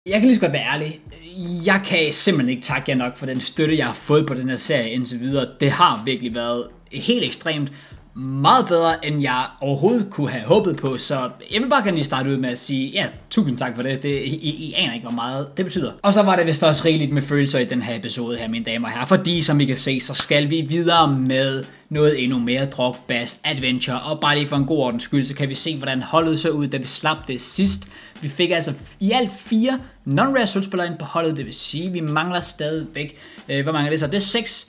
Jeg kan lige så godt være ærlig. Jeg kan simpelthen ikke takke jer nok for den støtte, jeg har fået på den her serie indtil videre. Det har virkelig været helt ekstremt. Meget bedre, end jeg overhovedet kunne have håbet på, så jeg vil bare gerne lige starte ud med at sige, ja, tusind tak for det. I aner ikke, hvor meget det betyder. Og så var det vist også rigeligt med følelser i den her episode her, mine damer og herrer, fordi som I kan se, så skal vi videre med noget endnu mere Drogba's Adventure, og bare lige for en god ordens skyld, så kan vi se, hvordan holdet så ud, da vi slap det sidst. Vi fik altså i alt 4 non-rare sølvspillere ind på holdet, det vil sige, vi mangler stadigvæk, hvor mange er det så? Det er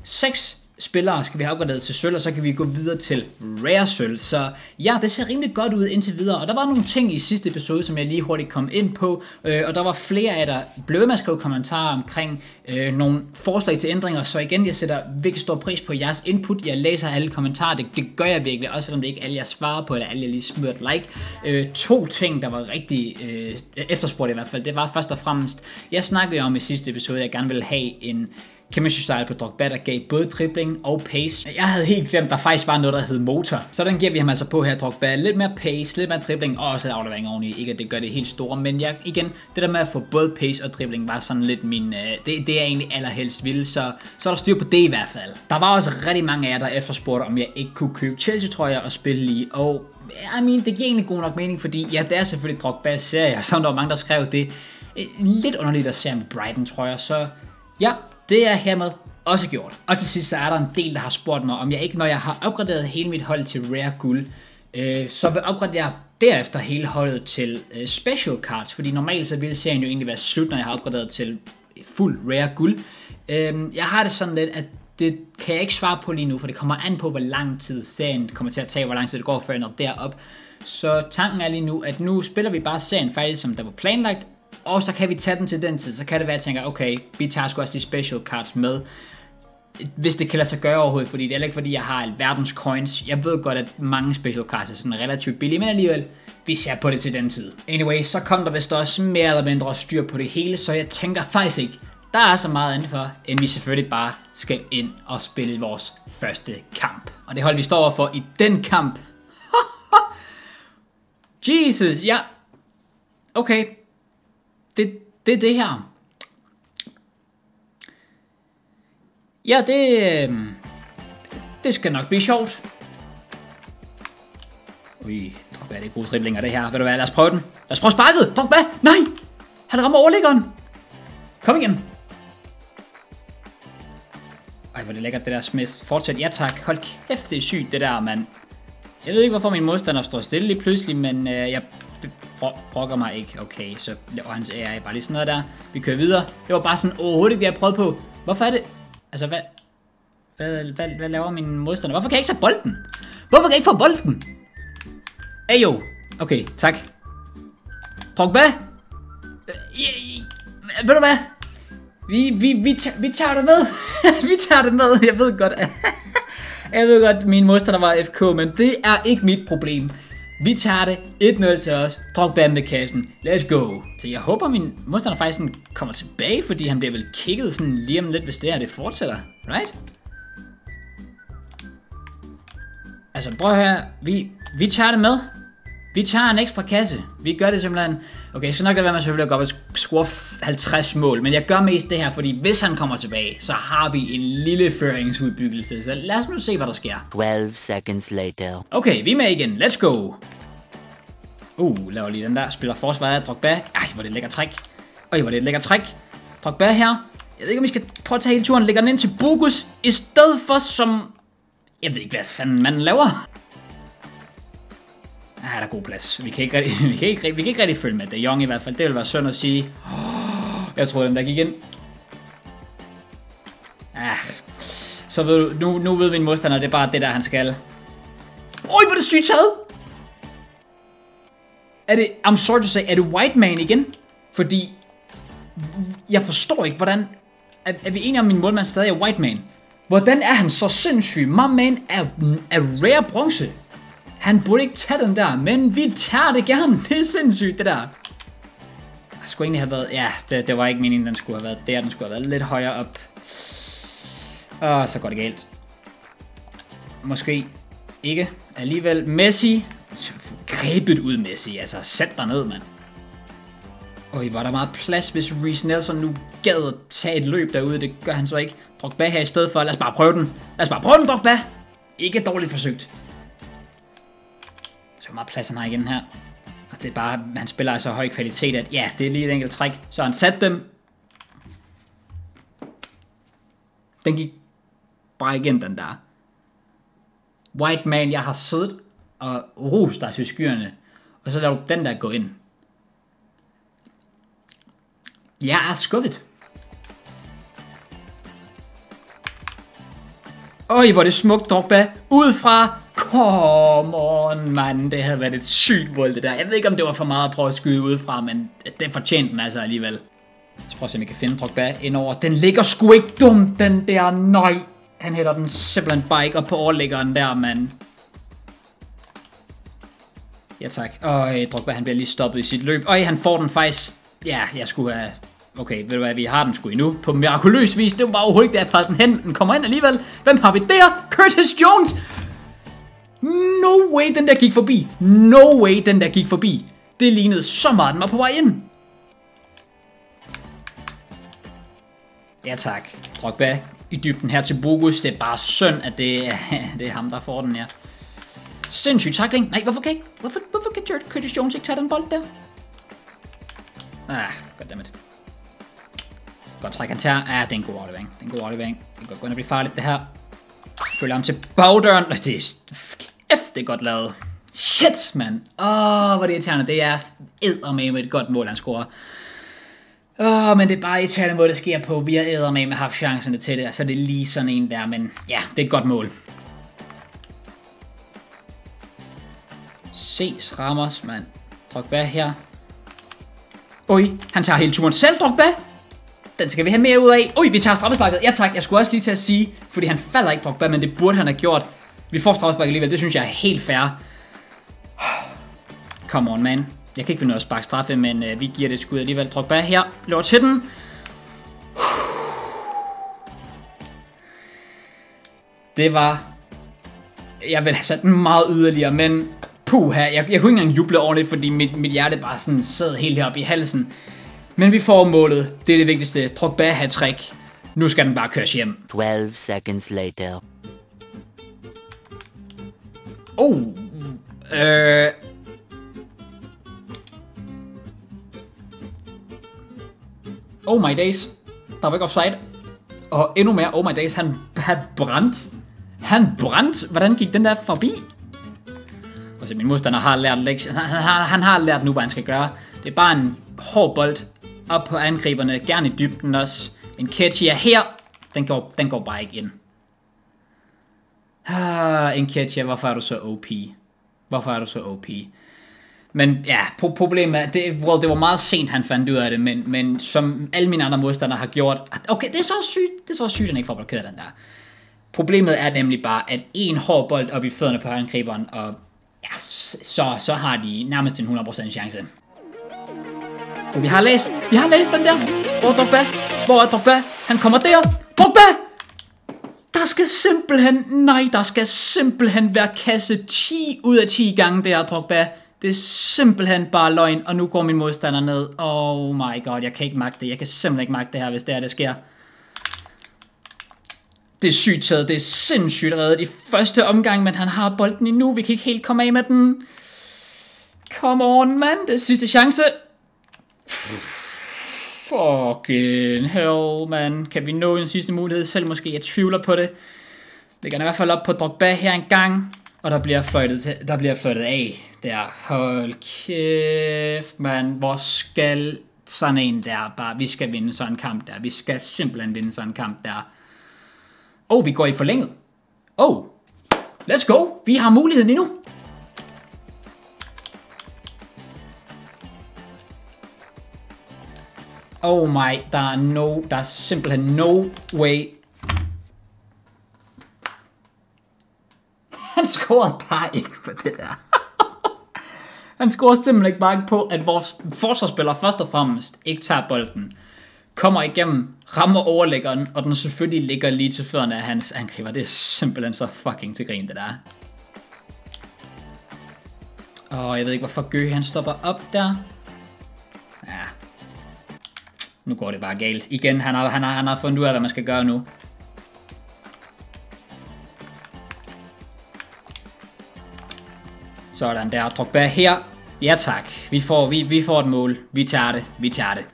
6 spillere skal vi have opgraderet til sølv, og så kan vi gå videre til rare sølv. Så ja, det ser rimelig godt ud indtil videre. Og der var nogle ting i sidste episode, som jeg lige hurtigt kom ind på, og der var flere af der blev ved med at skrive kommentarer omkring nogle forslag til ændringer. Så igen, jeg sætter virkelig stor pris på jeres input. Jeg læser alle kommentarer, det gør jeg virkelig, også selvom det ikke alle jeg svarer på, eller alle jeg lige smider et like. 2 ting, der var rigtig efterspurgt i hvert fald, det var først og fremmest, jeg snakkede om i sidste episode, at jeg gerne ville have en chemistry style på Drogba, der gav både dribling og pace. Jeg havde helt glemt, der faktisk var noget, der hed motor. Så den giver vi ham altså på her, Drogba. Lidt mere pace, lidt mere dribling, og også aflevering oveni. Ikke at det gør det helt store, men igen, det der med at få både pace og dribling var sådan lidt min, det er egentlig allerhelst ville, så er der styr på det i hvert fald. Der var også rigtig mange af jer, der efterspurgte, om jeg ikke kunne købe Chelsea-trøjer og spille i, og det giver egentlig god nok mening, fordi ja, det er selvfølgelig Drogba's serie, og så der var mange, der skrev det. Lidt underligt at se med Brighton, tror jeg, så ja, det er hermed også gjort. Og til sidst så er der en del, der har spurgt mig, om jeg ikke, når jeg har opgraderet hele mit hold til rare guld, så vil opgradere jeg derefter hele holdet til special cards, fordi normalt så ville serien jo egentlig være slut, når jeg har opgraderet til fuld rare guld. Jeg har det sådan lidt, at det kan jeg ikke svare på lige nu, for det kommer an på, hvor lang tid serien kommer til at tage, hvor lang tid det går, før jeg når derop. Så tanken er lige nu, at nu spiller vi bare serien faktisk, som der var planlagt, og så kan vi tage den til den tid, så kan det være, at jeg tænker, okay, vi tager sgu også de special cards med, hvis det kan lade sig gøre overhovedet, fordi det er ikke fordi, jeg har alverdens coins. Jeg ved godt, at mange special cards er sådan relativt billige, men alligevel, vi ser på det til den tid. Anyway, så kom der vist også mere eller mindre styr på det hele, så jeg tænker faktisk ikke, der er så meget andet for, end vi selvfølgelig bare skal ind og spille vores første kamp. Og det hold, vi står overfor i den kamp. Jesus, ja. Okay. Det er det her. Ja, det skal nok blive sjovt. Ui, Drogba, det er gode driblinger det her. Ved du hvad, lad os prøve den. Lad os prøve sparket. Drogba, nej! Han rammer overliggeren. Kom igen. Ej, hvor det lækkert det der, Smith. Fortsæt, ja tak. Hold kæft, det er sygt det der, mand. Jeg ved ikke, hvorfor min modstander står stille lige pludselig, men jeg brokker mig ikke. Okay, så laver hans AI bare lige sådan noget der. Vi kører videre. Det var bare sådan overhovedet ikke det, jeg prøvede på. Hvorfor er det? Altså, hvad laver min modstander? Hvorfor kan jeg ikke tage bolden? Hvorfor kan jeg ikke få bolden? Ayo. Okay, tak. Drogba. Ved du hvad? Vi tager det med. Vi tager det med. Jeg ved godt, min modstander var FK, men det er ikke mit problem. Vi tager det 1-0 til os. Drogba med kassen. Let's go. Så jeg håber, min modstander faktisk sådan kommer tilbage, fordi han bliver vel kigget sådan lige om lidt, hvis det her det fortsætter. Right? Altså prøv her. Vi tager det med. Vi tager en ekstra kasse. Vi gør det simpelthen. Okay, så nok det være med selvfølgelig at gå op og score 50 mål. Men jeg gør mest det her, fordi hvis han kommer tilbage, så har vi en lille føringsudbyggelse. Så lad os nu se, hvad der sker. 12 seconds later. Okay, vi er med igen. Let's go. Laver lige den der. Spiller forsvaret af Drogba. Ej, hvor det et lækkert træk. Hvor det et lækkert træk. Drogba her. Jeg ved ikke, om vi skal prøve at tage hele turen. Lægger den ind til Bogus. I stedet for som... Jeg ved ikke, hvad fanden man laver. Der er god plads. Vi kan ikke rigtig følge med. Det er Young i hvert fald. Det vil være synd at sige. Jeg tror, den der gik ind. Så ved du, nu ved min modstander, det er bare det der, han skal. Hvor er det sygt taget? Er det, I'm sorry to say, er det White Man igen? Fordi, jeg forstår ikke, hvordan, er vi enige om, min målmand stadig er White Man? Hvordan er han så sindssyg? My man er rare bronze. Han burde ikke tage den der, men vi tager det gerne. Det er sindssygt, det der. Jeg skulle egentlig have været... Ja, det var ikke meningen, den skulle have været der. Den skulle have været lidt højere op. Så går det galt. Måske ikke. Alligevel Messi. Grebet ud Messi. Altså, sæt dig ned, mand. Var der meget plads, hvis Reece Nelson nu gad at tage et løb derude. Det gør han så ikke. Drogba her i stedet for. Lad os bare prøve den. Drogba. Ikke dårligt forsøgt. Så meget plads han har igen her. Og det er bare, han spiller altså høj kvalitet, at ja, det er lige et enkelt træk. Så han satte dem. Den gik bare igen, den der. White man, jeg har siddet og rost dig til skyerne. Og så lader du den der gå ind. Jeg er skuffet. Hvor er det smukt, Drogba. Udefra. Come on, mand. Det havde været et sygt mål, det der. Jeg ved ikke, om det var for meget at prøve at skyde udefra, men det fortjente den altså alligevel. Så prøv at se, om jeg kan finde Drogba indover. Den ligger sgu ikke dumt, den der. Nej. Han hætter den simpelthen bare ikke op på overliggeren der, mand. Ja, tak. Drogba, han bliver lige stoppet i sit løb. Han får den faktisk. Ja, jeg skulle have. Okay, ved du hvad, vi har den sgu endnu. På mirakuløs vis. Det var bare overhovedet ikke, der jeg passede den hen. Den kommer ind alligevel. Hvem har vi der? Curtis Jones! No way, den der gik forbi. No way, den der gik forbi. Det lignede så meget, den var på vej ind. Ja, tak. Drogba i dybden her til Bogus. Det er bare synd, at det er ham, der får den her. Sindssyg tackling. Nej, hvorfor kan Curtis Jones ikke tage den bold der? Goddammit. Godt træk han tager. Det er en god aflevering. Det kan godt gå ind og blive farligt, det her. Følger ham til bagdøren. Det er godt lavet. Shit, mand. Hvor det irriterende. Det er eddermame et godt mål, han scorer. Men det er bare irriterende måde, det sker på. Vi har eddermame haft chancerne til det. Så det er lige sådan en der, men ja, det er et godt mål. Ses Ramos, mand. Drogba her. Han tager hele turen selv, Drogba. Den skal vi have mere ud af. Vi tager straffesparket. Ja tak, jeg skulle også lige til at sige, fordi han falder ikke, Drogba, men det burde han have gjort. Vi får straffesparket alligevel, det synes jeg er helt fair. Come on, man. Jeg kan ikke finde noget at sparke straffe, men vi giver det skud alligevel. Drogba her, løber til den. Det var... Jeg vil have sat den meget yderligere, men... Puha, jeg kunne ikke engang juble over det, fordi mit hjerte bare sådan sad helt heroppe i halsen. Men vi får målet. Det er det vigtigste. Drogba hat-trick. Nu skal den bare køres hjem. 12 seconds later. Oh my days. Der var ikke offside. Og endnu mere, oh my days, han brændt. Hvordan gik den der forbi? Og så min modstander har lært lektion. Han har lært nu, hvad han skal gøre. Det er bare en hård bold op på angriberne. Gerne i dybden også. En Ketchia her. Den går bare ikke ind. En Ketchia, hvorfor er du så OP? Men ja, problemet er, det var meget sent, han fandt ud af det, men som alle mine andre modstandere har gjort, okay, det er så sygt, han ikke får blokeret den der. Problemet er nemlig bare, at en hård bold op i fødderne på angriberen, og ja, så har de nærmest en 100% chance. Vi har læst den der. Hvor er Drogba? Han kommer der. Drogba! Der skal simpelthen være kasse 10 ud af 10 gange der, Drogba. Det er simpelthen bare løgn, og nu går min modstander ned. Oh my god, jeg kan ikke magte det. Jeg kan simpelthen ikke magte det her, hvis det sker. Det er sygt taget, det er sindssygt reddet i første omgang, men han har bolden endnu. Vi kan ikke helt komme af med den. Come on, mand. Det er sidste chance. Fucking hell, man. Kan vi nå en sidste mulighed selv måske? Jeg tvivler på det. Lægger i hvert fald op på Drogba her en gang. Og der bliver fløjtet af. Der. Hold kæft, man. Hvor skal sådan en der bare... Vi skal vinde sådan en kamp der. Vi skal simpelthen vinde sådan en kamp der. Vi går i forlænget. Let's go. Vi har muligheden endnu. Oh my, der er simpelthen no way. Han scorede bare ikke på det der. Han scorede simpelthen ikke bare ikke på, at vores forsvarsspiller først og fremmest ikke tager bolden. Kommer igennem, rammer overlæggeren, og den selvfølgelig ligger lige til fødderne af hans angriber. Det er simpelthen så fucking til grin, det der. Jeg ved ikke, hvorfor Gøge han stopper op der. Ja, Nu går det bare galt. Igen, han har fundet ud af, hvad man skal gøre nu. Sådan der. Drogba her. Ja tak. Vi får et mål. Vi tager det.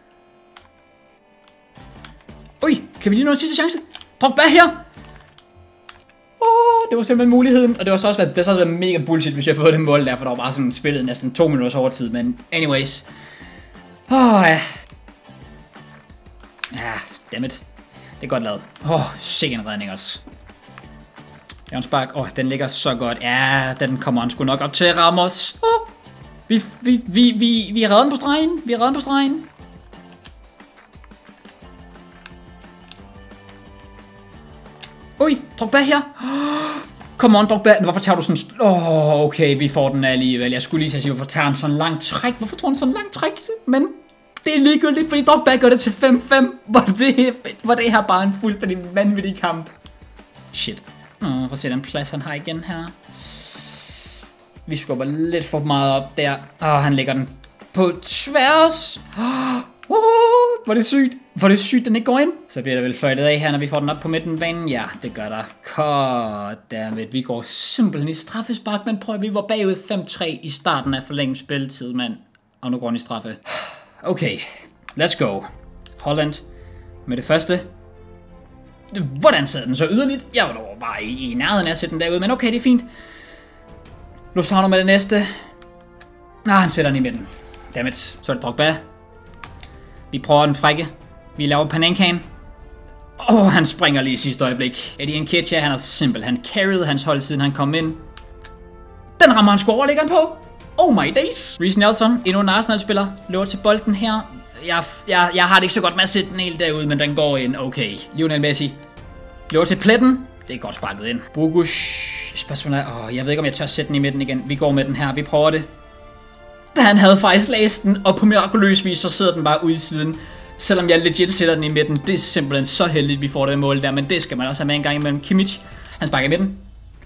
Ui, kan vi lige nå en sidste chance? Drogba her. Det var simpelthen muligheden. Og det har så også været mega bullshit, hvis jeg havde fået det mål der. For der var bare sådan spillet næsten 2 minutters overtid. Men anyways. Ja. Ja, dammit. Det er godt lavet. Sikke en redning også. Jørgens Bak. Den ligger så godt. Ja, den kommer han sgu nok op til Ramos. Vi er redden på stregen. Ui, Drogba her. Come on, Drogba. Hvorfor tager du sådan... Okay, vi får den alligevel. Jeg skulle lige sige, hvorfor tager han sådan en lang træk? Hvorfor tror han sådan en lang træk? Men det er ligegyldigt, fordi Drogba gør det til 5-5. Hvor det her bare en fuldstændig vanvittig kamp. Shit. Prøv at se den plads, han har igen her. Vi skubber lidt for meget op der. Han lægger den på tværs. Hvor er det sygt, den ikke går ind. Så bliver der vel fløjtet af her, når vi får den op på midtenbanen. Ja, det gør der. Goddammit, vi går simpelthen i straffespark. Men prøv at vi var bagud 5-3 i starten af forlænget spilletid, mand. Og nu går den i straffe. Okay, let's go. Holland med det første. Hvordan sad den så yderligt? Jeg var dog bare i nærheden af at sætte den derude, men okay, det er fint. Lozano med det næste. Han sætter den i midten. Dammit, så er det Drogba. Vi prøver den frække. Vi laver Panenkaen. Han springer lige i sidste øjeblik. Eddie Nketiah, han er simpelthen carried hans hold, siden han kom ind. Den rammer han sgu overlæggeren på. Oh my days. Reece Nelson, endnu en Arsenal-spiller, løber til bolden her. Jeg har det ikke så godt med at sætte den helt derude, men den går ind. Okay. Lionel Messi løber til pletten. Det er godt sparket ind. Bogus. Spørgsmålet er, jeg ved ikke, om jeg tør sætte den i midten igen. Vi går med den her. Vi prøver det. Han havde faktisk læst den, og på mirakuløs vis, så sidder den bare ude i siden. Selvom jeg legit sætter den i midten. Det er simpelthen så heldigt, vi får det mål der. Men det skal man også have med en gang imellem. Kimmich, han sparker i midten.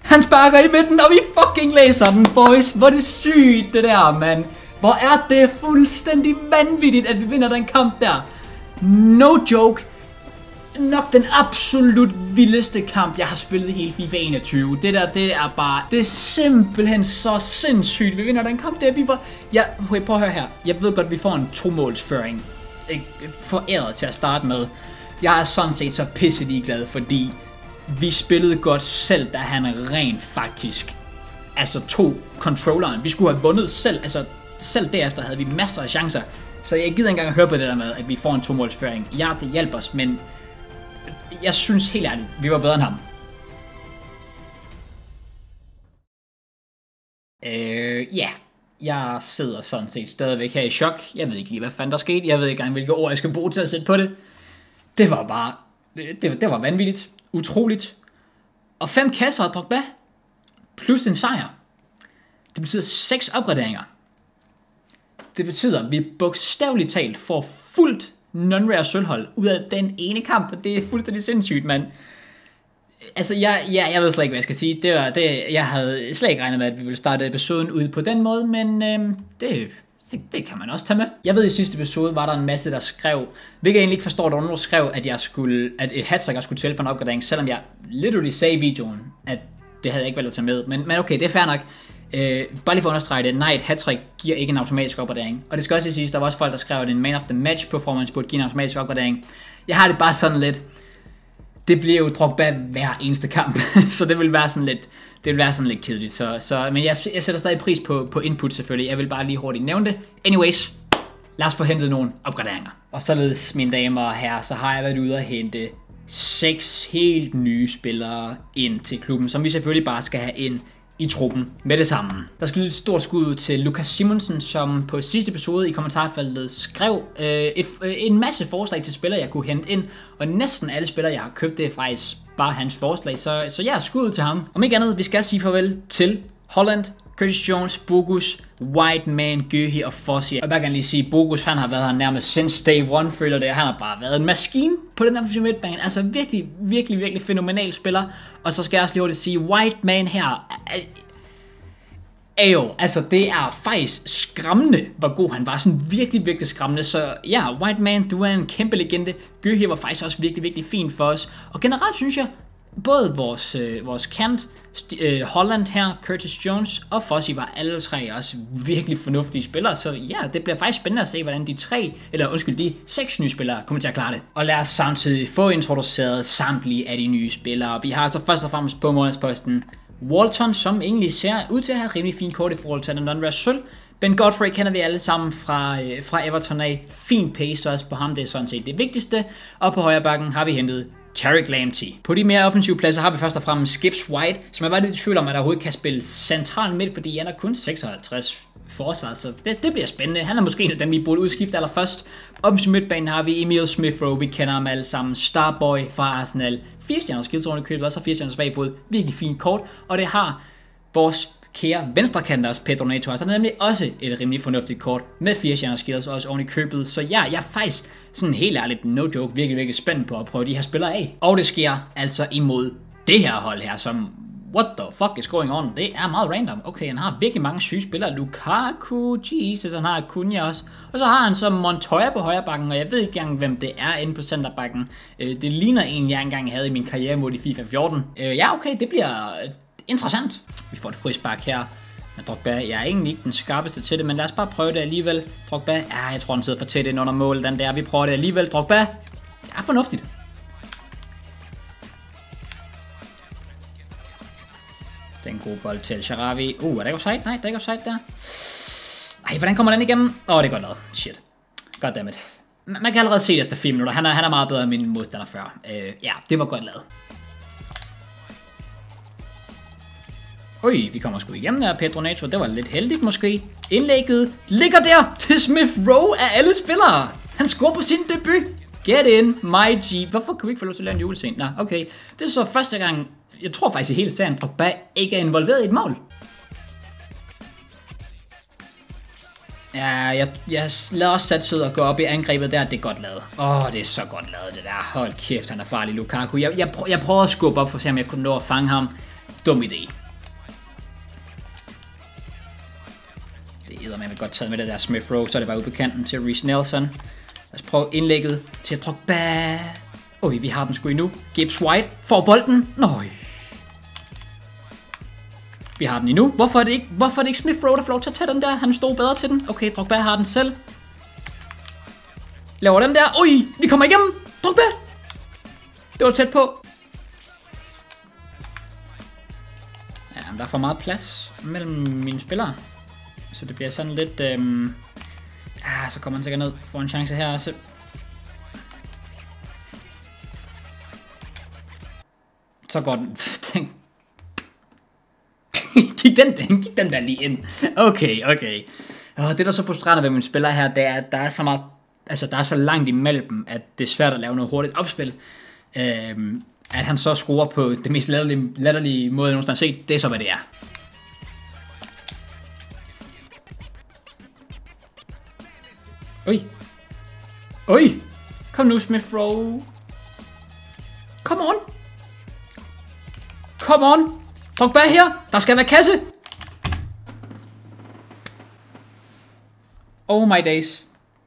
Og vi fucking læser den, boys. Hvor er det sygt, det der, mand. Hvor er det fuldstændig vanvittigt, at vi vinder den kamp der. No joke. Nok den absolut vildeste kamp, jeg har spillet i hele FIFA 21. Det er simpelthen så sindssygt. Vi vinder den kamp der, prøv at høre her. Jeg ved godt, vi får en 2-målsføring. Foræret til at starte med. Jeg er sådan set så pisselig glad, fordi vi spillede godt selv, da han rent faktisk tog controlleren. Vi skulle have vundet selv, selv derefter havde vi masser af chancer. Så jeg gider ikke engang at høre på det der med, at vi får en 2-målsføring. Ja, det hjælper os, men jeg synes helt ærligt, vi var bedre end ham. Jeg sidder sådan set stadigvæk her i chok. Jeg ved ikke lige, hvad fanden der skete. Jeg ved ikke engang, hvilke ord jeg skal bruge til at sætte på det. Det var bare... Det var vanvittigt. Utroligt. Og 5 kasser af Drogba. Plus en sejr. Det betyder 6 opgraderinger. Det betyder, at vi bogstaveligt talt får fuldt non-rare sølvhold ud af den ene kamp, og det er fuldstændig sindssygt, mand. Jeg ved slet ikke, hvad jeg skal sige. Jeg havde slet ikke regnet med, at vi ville starte episoden ud på den måde, men det kan man også tage med. Jeg ved, i sidste episode var der en masse, der skrev, hvilket jeg egentlig ikke forstår, der var nogen, der skrev, at et hattrick skulle tælle for en opgradering, selvom jeg literally sagde i videoen, at det havde jeg ikke valgt at tage med. Men okay, det er fair nok. Bare lige for at understrege det, nej, et hattrick giver ikke en automatisk opgradering. Og det skal også siges, der var også folk, der skrev, at en man of the match performance burde give en automatisk opgradering. Jeg har det bare sådan lidt, det bliver jo Drogba hver eneste kamp, så det vil være sådan lidt kedeligt. Men jeg sætter stadig pris på input selvfølgelig. Jeg vil bare lige hurtigt nævne det. Anyways, lad os få hentet nogle opgraderinger. Og således, mine damer og herrer, så har jeg været ude og hente 6 helt nye spillere ind til klubben, som vi selvfølgelig bare skal have ind i truppen med det samme. Der skal lyde et stort skud til Lukas Simonsen, som på sidste episode i kommentarfeltet skrev en masse forslag til spillere, jeg kunne hente ind, og næsten alle spillere, jeg har købt, det er faktisk bare hans forslag, så jeg er skud til ham. Om ikke andet, vi skal sige farvel til Holland, Curtis Jones, Bogus, Whiteman, Guehi og Fossi. Og jeg kan lige sige, Bogus, han har været her nærmest since day one, føler det. Han har bare været en maskine på den her midtbane. Altså virkelig, virkelig, virkelig fænomenal spiller. Og så skal jeg også lige hurtigt sige, Whiteman her, Ayo, altså det er faktisk skræmmende, hvor god han var. Sådan virkelig, virkelig skræmmende. Så ja, White Man, du er en kæmpe legende. Guerrier var faktisk også virkelig, virkelig fint for os. Og generelt synes jeg, både vores kant, Holland her, Curtis Jones og Fossi var alle tre også virkelig fornuftige spillere. Så ja, det bliver faktisk spændende at se, hvordan de 6 nye spillere kommer til at klare det. Og lad os samtidig få introduceret samtlige af de nye spillere. Vi har altså først og fremmest på månedsposten Walton, som egentlig ser ud til at have et rimelig fint kort i forhold til Anandra Sølv. Ben Godfrey kender vi alle sammen fra Everton af. Fin pace også på ham, det er sådan set det vigtigste. Og på højre bakken har vi hentet Tariq Lamptey. På de mere offensive pladser har vi først og fremmest Gibbs White, som jeg var lidt i tvivl om, at der overhovedet kan spille central midt, fordi han er kun 56 forsvar, så det bliver spændende. Han er måske en af dem, vi burde udskifte allerførst. Offensive midtbanen har vi Emil Smith Rowe, vi kender ham alle sammen. Starboy fra Arsenal. 4 stjerner skidtrådende købet, og så 4 stjerner svagbod. Virkelig fint kort, og det har vores kære venstrekant også, Pedro Neto. Altså, det er nemlig også et rimelig fornuftigt kort med 4 stjerner skills også oven i købet. Så ja, jeg er faktisk sådan helt ærligt, no joke, virkelig, virkelig spændt på at prøve de her spillere af. Og det sker altså imod det her hold her, som what the fuck is going on? Det er meget random. Okay, han har virkelig mange syge spillere. Lukaku, Jesus, han har Cunha også. Og så har han så Montoya på højre bakken, og jeg ved ikke engang, hvem det er inde på centerbakken. Det ligner en, jeg engang havde i min karriere mod i FIFA 14. Ja, okay, det bliver interessant. Vi får et frispark her. Men Drogba, jeg er egentlig ikke den skarpeste til det, men lad os bare prøve det alligevel. Drogba, ja, jeg tror, han sidder for tæt ind under mål, den der. Vi prøver det alligevel. Drogba, det er fornuftigt. Det er en god bold til Sharawi. Er der ikke offside? Nej, der er ikke offside der. Ej, hvordan kommer den igennem? Det er godt lavet. Shit. Goddammit. Man kan allerede se det efter 4 minutter. Han er meget bedre end min modstander før. Ja, det var godt lavet. Vi kommer sgu igennem der, Pedro Neto. Det var lidt heldigt måske. Indlægget ligger der til Smith Rowe af alle spillere. Han scorer på sin debut. Get in, my G. Hvorfor kan vi ikke få lov til at lave en julescene? Nå, okay. Det er så første gang, jeg tror faktisk i hele serien, at Drogba ikke er involveret i et mål. Ja, jeg lader også sat sød og gå op i angrebet der. Det er godt lavet. Det er så godt lavet det der. Hold kæft, han er farlig, Lukaku. Jeg prøver at skubbe op for at se, om jeg kunne nå at fange ham. Dum idé. Det er med godt taget med det der Smith Rowe, så er det bare ude på kanten til Reece Nelson. Lad os prøve indlægget til Drogba. Vi har den sgu endnu. Gibbs White får bolden. Vi har den endnu. Hvorfor er det ikke Smith Rowe, der får lov til at tage den der? Han stod bedre til den. Okay, Drogba har den selv. Laver den der. Vi kommer igennem. Drogba. Det var tæt på. Ja, der er for meget plads mellem mine spillere. Så det bliver sådan lidt... så kommer han sikkert ned. Får en chance her også. Så går den... Gik den der lige ind. Okay. Det der er så frustrerende ved mine spillere her, det er, at der er så meget... Altså, der er så langt imellem dem, at det er svært at lave noget hurtigt opspil. At han så skruer på det mest latterlige måde, jeg nogensinde har set. Det er så, hvad det er. Kom nu, Smith Rowe. Come on. Drogba her. Der skal være kasse. Oh my days.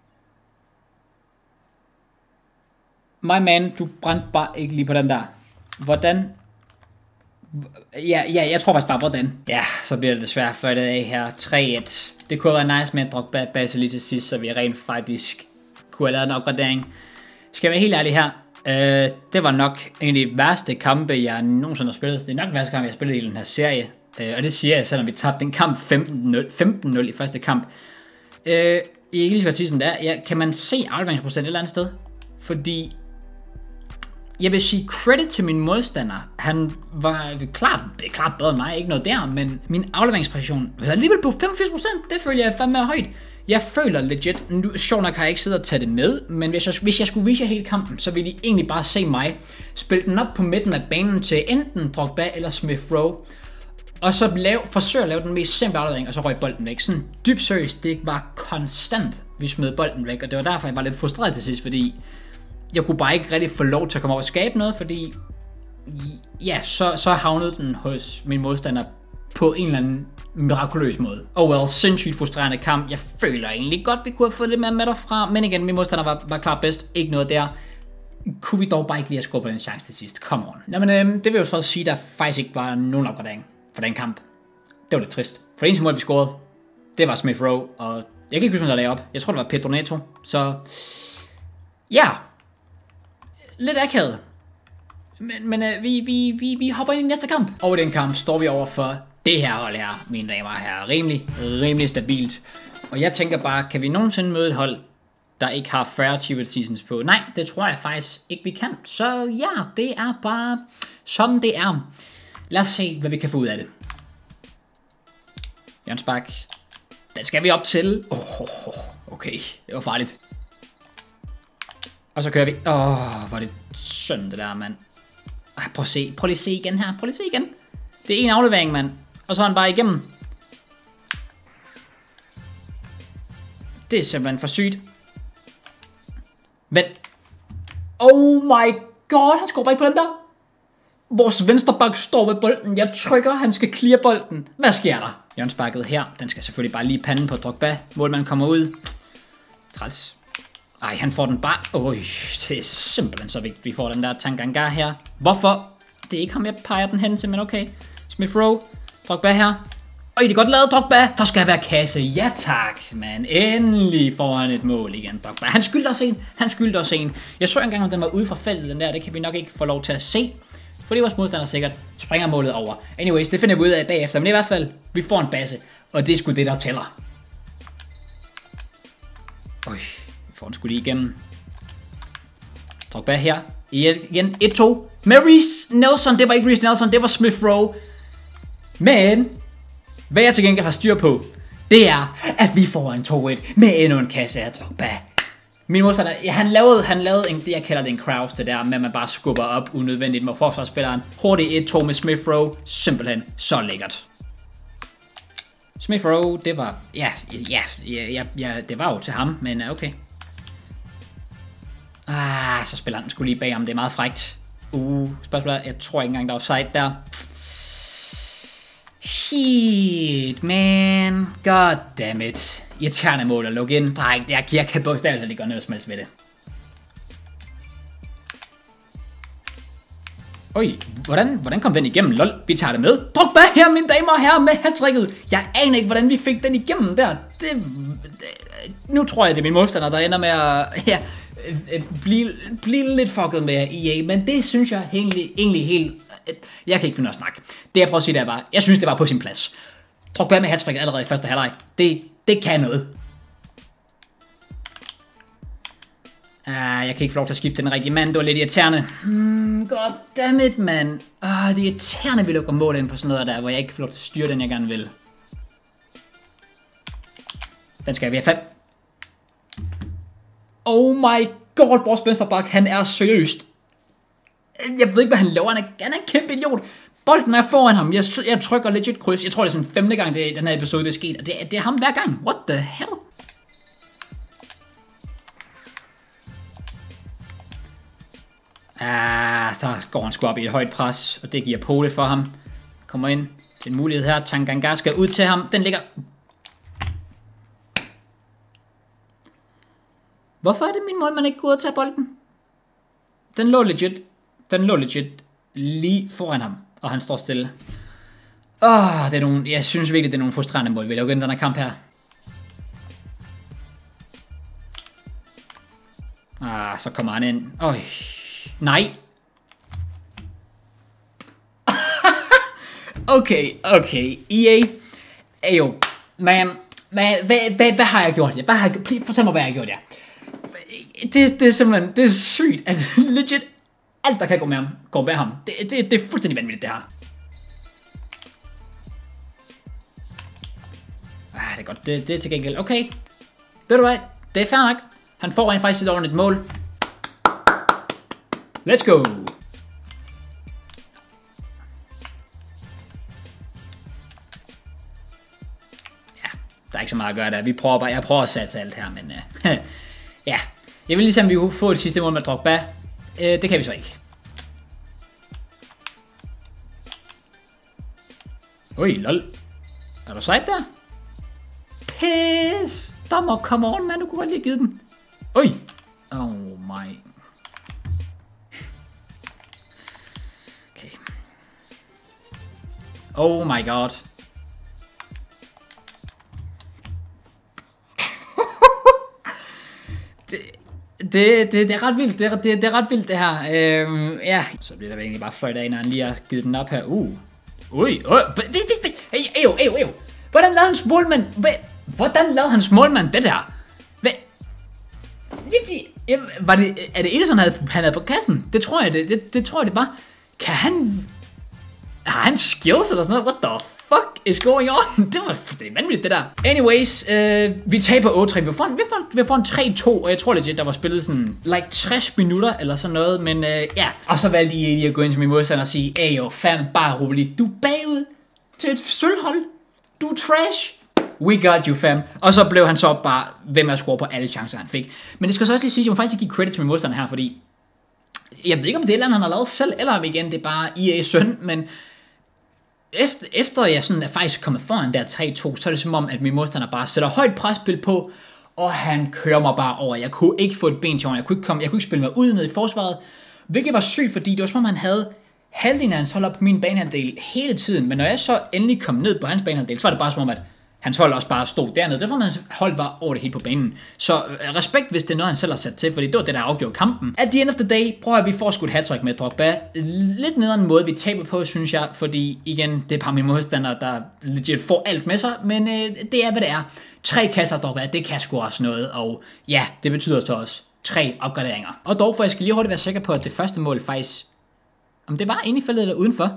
My man, du brændte bare ikke lige på den der. Hvordan? Ja, jeg tror faktisk bare, hvordan. Ja, så bliver det desværre for det af her. 3-1. Det kunne have været nice med at Drogba base lige til sidst, så vi rent faktisk kunne have lavet en opgradering. Skal jeg være helt ærlig her. Det var nok en af de værste kampe, jeg nogensinde har spillet. Det er nok den værste kamp, jeg har spillet i den her serie. Og det siger jeg, selvom vi tabte en kamp 15-0 i første kamp. I lige skal sige sådan der. Kan man se afleveringsprocent et eller andet sted? Fordi jeg vil sige credit til min modstander. Han var klart bedre end mig, ikke noget der, men min afleveringspræcision var alligevel på 85%. Det føler jeg fandme højt. Jeg føler legit, nu sjovt nok har jeg ikke siddet og tage det med, men hvis jeg skulle vise jer hele kampen, så ville I egentlig bare se mig spille den op på midten af banen til enten Drogba eller Smith Rowe, og så forsøge at lave den mest simple aflevering, og så røg bolden væk. Sådan dybt seriøst, det var konstant, vi smed bolden væk, og det var derfor, jeg var lidt frustreret til sidst, fordi jeg kunne bare ikke rigtig få lov til at komme op og skabe noget, fordi ja, så havnede den hos min modstander på en eller anden mirakuløs måde. Well, sindssygt frustrerende kamp. Jeg føler egentlig godt, vi kunne have fået lidt mere med derfra, men igen, min modstander var klart bedst. Ikke noget der. Kunne vi dog bare ikke lige have scoret på den chance til sidst? Come on. Jamen, det vil jo så sige, at der faktisk ikke var nogen opgradering for den kamp. Det var lidt trist. For det eneste mål, vi scorede, det var Smith Rowe, og jeg kan ikke huske, hvem der lagde op. Jeg tror, det var Pedro Neto. Så ja, lidt akavet. Men vi hopper ind i næste kamp. Og i den kamp står vi over for det her hold her, mine damer og herrer. Rimelig stabilt. Og jeg tænker bare, kan vi nogensinde møde et hold, der ikke har 40 achievement seasons på? Nej, det tror jeg faktisk ikke, vi kan. Så ja, det er bare sådan det er. Lad os se, hvad vi kan få ud af det. Jørgens Bak. Den skal vi op til. Okay, det var farligt. Og så kører vi. Hvor er det synd det der, mand. Prøv lige at se igen her. Prøv lige at se igen. Det er en aflevering, mand. Og så er han bare igennem. Det er simpelthen for sygt. Vent. Oh my god, han skubber ikke på den der. Vores venstreback står ved bolden. Jeg trykker, han skal clear bolden. Hvad sker der? Jørgens Bakket her. Den skal selvfølgelig bare lige panden på Drogba. Målmanden kommer ud. Træls. Ej, han får den bare. Det er simpelthen så vigtigt, vi får den der Tanganga her. Hvorfor? Det er ikke ham, jeg peger den hen til, men okay. Smith Rowe. Drogba her. Det er godt lavet, Drogba. Der skal være kasse. Ja tak, man. Endelig får han et mål igen, Drogba. Han skyldte os en. Jeg så engang, om den var ude fra feltet, den der. Det kan vi nok ikke få lov til at se. Fordi vores modstander sikkert springer målet over. Anyways, det finder vi ud af bagefter. Men i hvert fald, vi får en base. Og det er sgu det, der tæller. Vi får den sgu lige igennem. Drogba her. Igen 1-2. Med Reece Nelson. Det var ikke Reece Nelson, det var Smith Rowe. Men hvad jeg til gengæld har styr på, det er, at vi får en 2-1 med endnu en kasse af Drogba. Min modstander, han lavede det, jeg kalder det en Kraus, det der med, at man bare skubber op unødvendigt med forsvarsspilleren. Hurtigt 1-2 med Smith Rowe. Simpelthen så lækkert. Smith Rowe, det var, det var jo til ham, men okay. Så spiller han sgu lige bag ham, det er meget frækt. Spørgsmålet, jeg tror ikke engang, der var offside der. Shit, man. God damn it. Irriterende mål at lukke ind. Jeg kan bogstaveligt ikke gøre noget som helst ved det. Hvordan kom den igennem? Lol, vi tager det med. Drogba her, mine damer og herrer, med hattricket. Jeg aner ikke, hvordan vi fik den igennem der. Nu tror jeg, det er min modstander, der ender med at blive lidt fucket med EA. Men det synes jeg egentlig helt... Jeg kan ikke finde noget at snakke. Det jeg prøver at sige, det er bare, jeg synes, det var på sin plads. Drogba med hattricket allerede i første halvleg. Det kan noget. Jeg kan ikke få lov til at skifte den rigtige mand. Det var lidt irriterende. Goddammit, mand. Det er irriterende, at vi lukker mål ind på sådan noget der, hvor jeg ikke får lov til at styre den, jeg gerne vil. Den skal vi have fat. Oh my god, vores venstreback, han er seriøst. Jeg ved ikke, hvad han laver. Han er en kæmpe idiot. Bolden er foran ham. Jeg trykker legit kryds. Jeg tror, det er sådan 5. gang, den her episode det er sket. Og det er ham hver gang. What the hell? Der går han sgu op i et højt pres. Og det giver pole for ham. Kommer ind til en mulighed her. Tanganga skal ud til ham. Den ligger... Hvorfor er det min målmand ikke går ud og tager bolden? Den lå legit lige foran ham. Og han står stille. Det er nogle, jeg synes virkelig, det er nogle frustrerende mål. Vi laver igen den her kamp her. Så kommer han ind. Nej. Okay. EA. Ayo. Man. Hvad har jeg gjort? Fortæl mig, hvad jeg har gjort, ja. Det er simpelthen, det er sygt, at legit alt, der kan gå med ham, går med ham. Det er fuldstændig vanvittigt, det her. Det er godt, det er til gengæld. Okay, ved du hvad, det er fair nok. Han får rent faktisk et ordentligt mål. Let's go. Ja, der er ikke så meget at gøre der. Jeg prøver at satse alt her, men ja. Jeg vil ligesom, vi kunne få det sidste mål med Drogba. Det kan vi så ikke. Lol. Er du sejt der? Piss! Der må komme on, mand. Du kunne godt lige have givet den. Oj! Oh my. Okay. Oh my god. Det er ret vildt. Det er ret vildt, det her. Ja. Så bliver der egentlig bare fløjt af, når han lige har givet den op her. Ui. Ew. Hvordan lavede hans målmand? Hvordan lavede hans målmand det der? Er det Ederson, han havde på kassen? Det tror jeg, det tror jeg det bare. Kan han... Har han skills eller sådan noget? What the fuck is going on? Det er vanvittigt, det der. Anyways, vi taber 8-3. Vi får en 3-2, og jeg tror legit, der var spillet sådan, 60 minutter eller sådan noget, men ja. Og så valgte I lige at gå ind til min modstander og sige, jo, fam, bare rolig. Du er bagud til et sølvhold. Du er trash. We got you, fam. Og så blev han så bare ved med at score på alle chancer, han fik. Men det skal så også lige sige, at jeg må faktisk give credit til min modstander her, fordi jeg ved ikke, om det er et eller andet, han har lavet selv, eller om igen, det er bare EA synd, men efter jeg sådan er faktisk kommet foran der 3-2, så er det som om, at min modstander bare sætter højt presspil på, og han kører mig bare over. Jeg kunne ikke få et ben til jeg kunne ikke spille mig ud ned i forsvaret, hvilket var sygt, fordi det var som om, han havde halvdelen af hans hold op på min banehalvdel hele tiden, men når jeg så endelig kom ned på hans banehalvdel, så var det bare som om, at hans hold også bare stod dernede. Derfor hans hold var over det hele på banen. Så respekt, hvis det er noget, han selv har sat til, fordi det var det, der afgjorde kampen. At the end of the day, prøver at vi får skudt hat-trick med Drogba. Lidt nederen måde, vi taber på, synes jeg, fordi igen, det er bare min modstander, der legit får alt med sig, men det er, hvad det er. 3 kasser Drogba, det kan sgu også noget, og ja, det betyder så også 3 opgraderinger. Og dog, for jeg skal lige hurtigt være sikker på, at det første mål faktisk, om det var inde i feltet eller udenfor.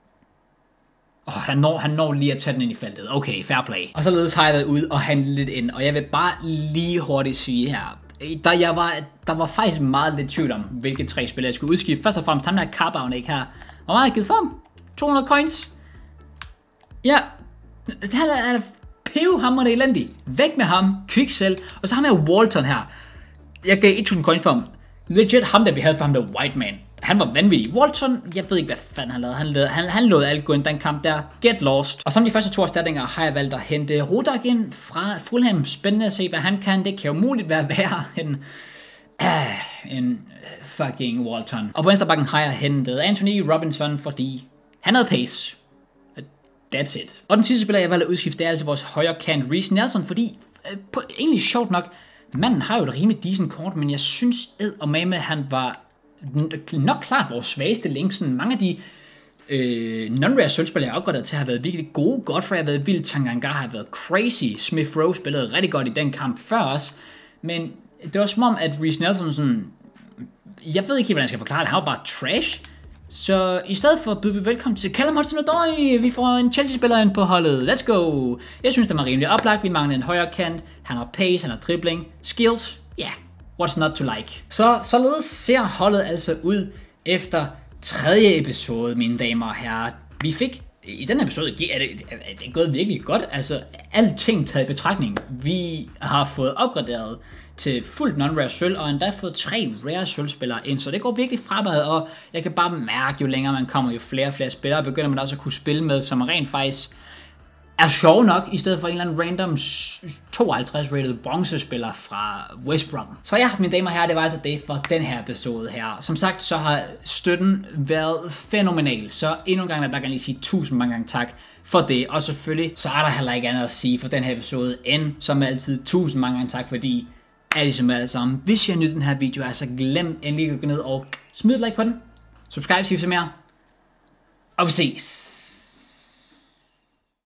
Han når lige at tage den ind i feltet. Okay, fair play. Og således har jeg været ude og handle lidt ind. Og jeg vil bare lige hurtigt sige her. Der var faktisk meget lidt tvivl om, hvilke 3 spillere jeg skulle udskifte. Først og fremmest ham der Carbound ikke her. Hvor meget har jeg givet for ham? 200 coins. Ja. Det her er pivhamrende elendig. Væk med ham. Quicksell. Og så har jeg Walton her. Jeg gav 1000 coins for ham. Legit ham der vi havde for ham der White Man. Han var vanvittig. Walton, jeg ved ikke, hvad fanden han lavede. Han lod alt gå ind den kamp der. Get lost. Og som de første 2 erstatninger har jeg valgt at hente Rudak ind fra Fulham. Spændende at se, hvad han kan. Det kan jo muligt være værre end fucking Walton. Og på venstrebakken har jeg hentet Anthony Robinson, fordi han havde pace. That's it. Og den sidste spiller, jeg valgte at udskifte, det er altså vores højre kant Reece Nelson, fordi egentlig sjovt nok, manden har jo et rimelig decent kort, men jeg synes eddermame, han var nok klart vores svageste link. Sådan mange af de non-rare sølvspillere, jeg har opgraderet til, har været virkelig gode. Godfrey har været vildt, Tanganga har været crazy. Smith Rowe spillede rigtig godt i den kamp før os. Men det var som om, at Reece Nelson sådan, jeg ved ikke, hvordan jeg skal forklare det, han var bare trash. Så i stedet for at byde velkommen til Callum Hudson-Odoi, vi får en Chelsea-spiller ind på holdet. Let's go! Jeg synes, det var rimelig oplagt. Vi mangler en højre kant. Han har pace, han har dribbling. Skills, ja. Yeah. What's not to like? Således ser holdet altså ud efter 3. episode, mine damer og herrer. Vi fik, i den episode, det er gået virkelig godt. Altså, alting taget i betragtning. Vi har fået opgraderet til fuldt non-rare sølv, og endda fået 3 rare sølvspillere ind, så det går virkelig fremad, og jeg kan bare mærke, jo længere man kommer, jo flere og flere spillere, begynder man også at kunne spille med, som rent faktisk er sjov nok, i stedet for en eller anden random 52 rated bronzespiller fra West Brom. Så ja, mine damer og herrer, det var altså det for den her episode her. Som sagt, så har støtten været fænomenal, så endnu en gang vil jeg bare gerne lige sige 1000 mange gange tak for det, og selvfølgelig, så er der heller ikke andet at sige for den her episode, end som altid 1000 mange gange tak, fordi er ligesom alle sammen. Hvis I har nydt den her video, så glem endelig at gå ned og smid et like på den, subscribe, hvis I vil se mere, og vi ses.